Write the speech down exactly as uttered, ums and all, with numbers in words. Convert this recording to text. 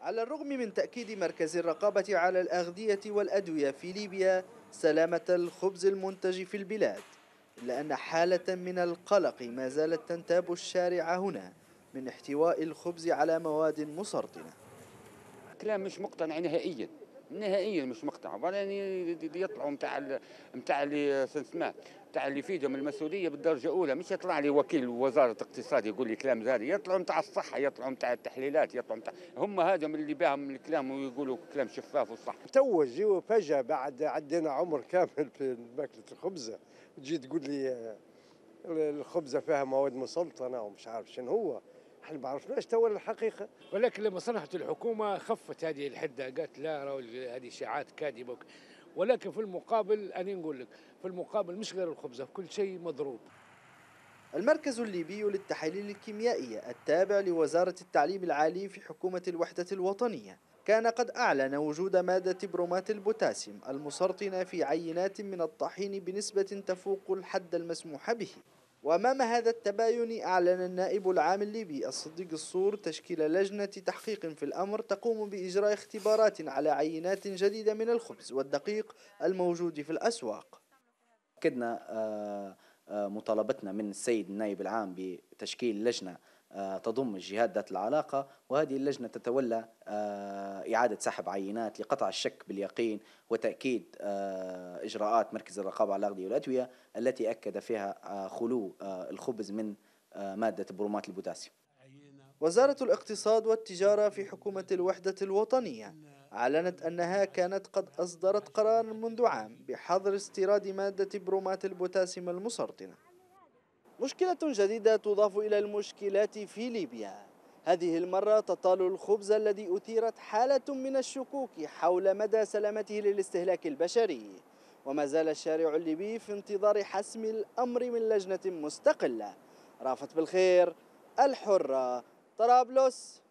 على الرغم من تأكيد مركز الرقابة على الأغذية والأدوية في ليبيا سلامة الخبز المنتج في البلاد، إلا أن حالة من القلق ما زالت تنتاب الشارع هنا من احتواء الخبز على مواد مسرطنة. كلام مش مقتنع نهائيا، نهائيا مش مقتنع. وبعدين يطلعوا نتاع نتاع اللي اسمه نتاع اللي يفيدهم المسؤوليه بالدرجه الاولى، مش يطلع لي وكيل وزاره الاقتصاد يقول لي كلام زادي، يطلعوا نتاع الصحه، يطلعوا نتاع التحليلات، يطلعوا نتاع هم هذم اللي باهم الكلام ويقولوا كلام شفاف وصح. تو جيو فجاه بعد عدينا عمر كامل في ماكله الخبزه، تجي تقول لي الخبزه فيها مواد مسلطنه ومش عارف شنو هو. احنا ما عرفناش تو الحقيقه. ولكن لما صنعت الحكومه خفت هذه الحده، قالت لا راهو هذه اشاعات كاذبه. ولكن في المقابل أنا نقول لك في المقابل مش غير الخبزه، كل شيء مضروب. المركز الليبي للتحاليل الكيميائية التابع لوزارة التعليم العالي في حكومة الوحدة الوطنية كان قد أعلن وجود مادة برومات البوتاسيوم المسرطنة في عينات من الطحين بنسبة تفوق الحد المسموح به. وأمام هذا التباين أعلن النائب العام الليبي الصديق الصور تشكيل لجنة تحقيق في الأمر تقوم بإجراء اختبارات على عينات جديدة من الخبز والدقيق الموجود في الأسواق. أكدنا مطالبتنا من السيد النائب العام بتشكيل لجنة تضم الجهات ذات العلاقة، وهذه اللجنة تتولى إعادة سحب عينات لقطع الشك باليقين وتأكيد إجراءات مركز الرقابة على الأغذية والأدوية التي أكد فيها خلو الخبز من مادة برومات البوتاسيوم. وزارة الاقتصاد والتجارة في حكومة الوحدة الوطنية أعلنت أنها كانت قد أصدرت قرارا منذ عام بحظر استيراد مادة برومات البوتاسيوم المسرطنة. مشكلة جديدة تضاف إلى المشكلات في ليبيا، هذه المرة تطال الخبز الذي أثيرت حالة من الشكوك حول مدى سلامته للاستهلاك البشري، وما زال الشارع الليبي في انتظار حسم الأمر من لجنة مستقلة. رافت بالخير، الحرة، طرابلس.